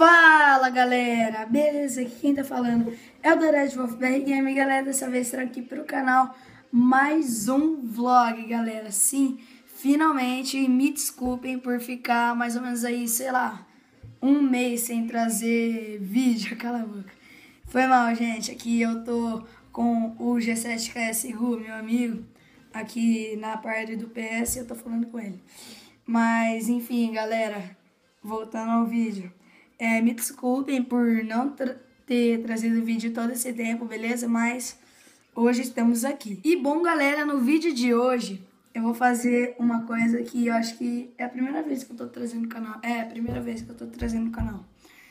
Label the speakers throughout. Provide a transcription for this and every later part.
Speaker 1: Fala galera, beleza? Aqui quem tá falando é o Dorete Wolf BR Game, galera. Dessa vez estou aqui pro canal mais um vlog, galera. Sim, finalmente, me desculpem por ficar mais ou menos aí, sei lá, um mês sem trazer vídeo, cala a boca. Foi mal, gente, aqui eu tô com o G7KS Ru, meu amigo, aqui na parte do PS, eu tô falando com ele. Mas enfim, galera, voltando ao vídeo. Me desculpem por não ter trazido vídeo todo esse tempo, beleza? Mas hoje estamos aqui. E bom, galera, no vídeo de hoje eu vou fazer uma coisa que eu acho que é a primeira vez que eu tô trazendo no canal. É a primeira vez que eu tô trazendo no canal.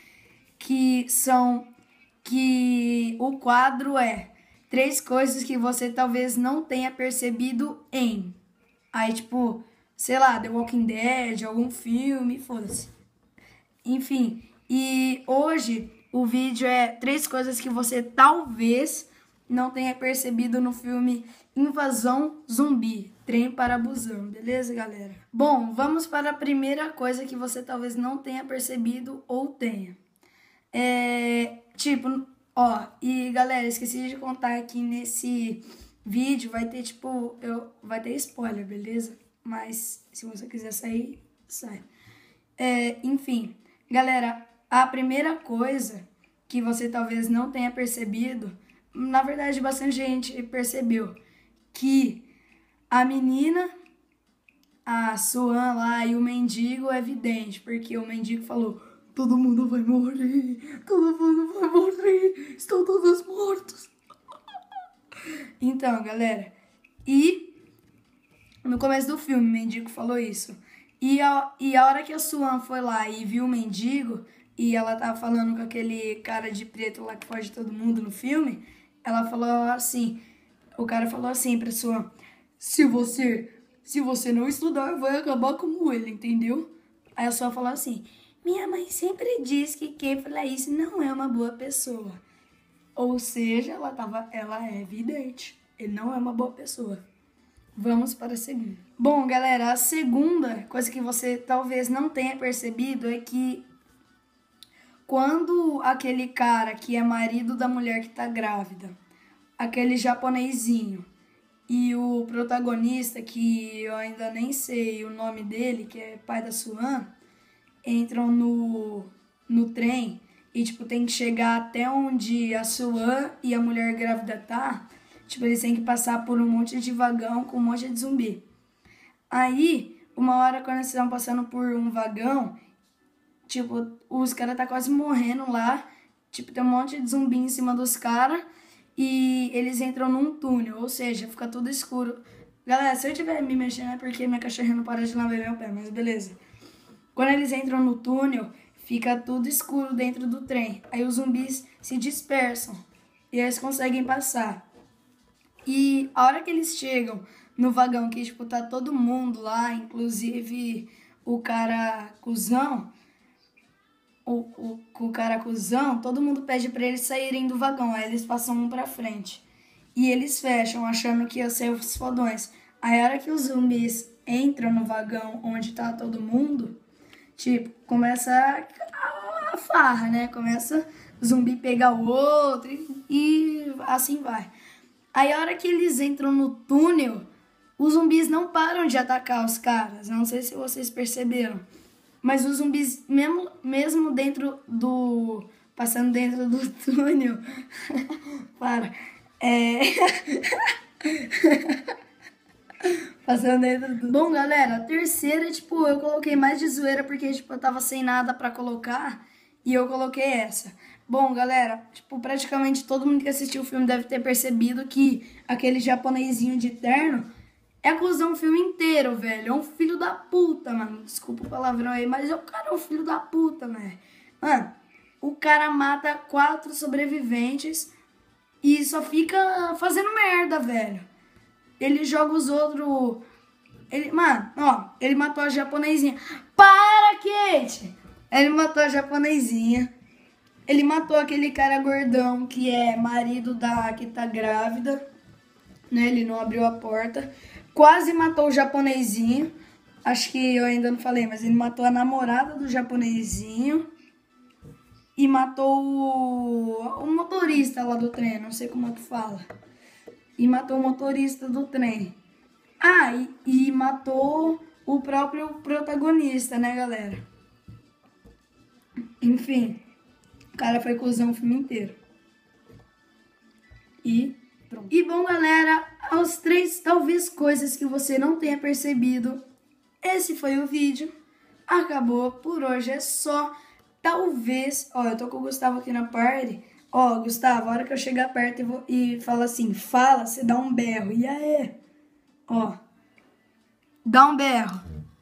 Speaker 1: Que o quadro é 3 coisas que você talvez não tenha percebido em. Aí, tipo, sei lá, The Walking Dead, algum filme, foda-se. Enfim, e hoje o vídeo é 3 coisas que você talvez não tenha percebido no filme Invasão Zumbi, Trem para Busan, beleza, galera? Bom, vamos para a primeira coisa que você talvez não tenha percebido ou tenha. E galera, esqueci de contar aqui nesse vídeo, vai ter vai ter spoiler, beleza? Mas se você quiser sair, sai. Enfim, galera, a primeira coisa que você talvez não tenha percebido, na verdade bastante gente percebeu, que a menina, a Swan lá e o mendigo é evidente, porque o mendigo falou: todo mundo vai morrer, todo mundo vai morrer, estão todos mortos. Então, galera, e no começo do filme o mendigo falou isso. E a hora que a Swan foi lá e viu o mendigo, e ela tava falando com aquele cara de preto lá que foge todo mundo no filme, ela falou assim, o cara falou assim pra Swan: se você não estudar, vai acabar como ele, entendeu? Aí a Swan falou assim: minha mãe sempre diz que quem fala isso não é uma boa pessoa. Ou seja, ela é evidente, ele não é uma boa pessoa. Vamos para a segunda. Bom, galera, a segunda coisa que você talvez não tenha percebido é que quando aquele cara que é marido da mulher que tá grávida, aquele japonesinho, e o protagonista, que eu ainda nem sei o nome dele, que é pai da Swan, entram no trem e, tem que chegar até onde a Swan e a mulher grávida tá. Eles têm que passar por um monte de vagão com um monte de zumbi. Aí, uma hora, quando eles estão passando por um vagão, os caras tá quase morrendo lá. Tem um monte de zumbi em cima dos caras. E eles entram num túnel, ou seja, fica tudo escuro. Galera, se eu estiver me mexendo é porque minha cachorrinha não para de lamber meu pé, mas beleza. Quando eles entram no túnel, fica tudo escuro dentro do trem. Aí os zumbis se dispersam e eles conseguem passar. E a hora que eles chegam no vagão, que tá todo mundo lá, inclusive o cara cuzão, o cara cuzão, todo mundo pede pra eles saírem do vagão. Aí eles passam um pra frente. E eles fecham, achando que ia ser os fodões. Aí a hora que os zumbis entram no vagão onde tá todo mundo, começa a farra, né? Começa o zumbi pegar o outro e assim vai. Aí a hora que eles entram no túnel, os zumbis não param de atacar os caras. Não sei se vocês perceberam. Mas os zumbis, mesmo passando dentro do túnel... Para. Passando dentro do... Bom, galera, a terceira, eu coloquei mais de zoeira porque, eu tava sem nada pra colocar e eu coloquei essa. Bom, galera, praticamente todo mundo que assistiu o filme deve ter percebido que aquele japonesinho de terno é cuzão o filme inteiro, velho. É um filho da puta, mano. Desculpa o palavrão aí, mas o cara é um filho da puta, velho. Mano, o cara mata 4 sobreviventes e só fica fazendo merda, velho. Ele joga os outros... Ele matou a japonesinha. Para, Kate! Ele matou a japonesinha. Ele matou aquele cara gordão que é marido da que tá grávida, né? Ele não abriu a porta. Quase matou o japonesinho. Acho que eu ainda não falei, mas ele matou a namorada do japonesinho. e matou o motorista lá do trem, não sei como é que fala. E matou o motorista do trem. Ah, e matou o próprio protagonista, né, galera? Enfim, o cara foi cuzão o filme inteiro. E pronto. E bom, galera, aos 3 talvez coisas que você não tenha percebido, esse foi o vídeo. Acabou, por hoje é só. Talvez, ó, eu tô com o Gustavo aqui na party. Ó, Gustavo, a hora que eu chegar perto e falar assim, fala, você dá um berro. E aí? Ó, dá um berro.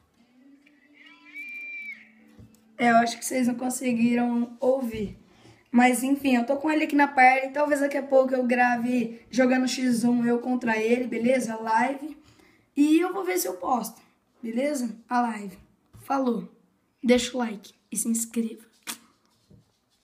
Speaker 1: Eu acho que vocês não conseguiram ouvir. Mas enfim, eu tô com ele aqui na party. Talvez daqui a pouco eu grave jogando X1 eu contra ele, beleza? Live. E eu vou ver se eu posto, beleza? A live. Falou. Deixa o like e se inscreva.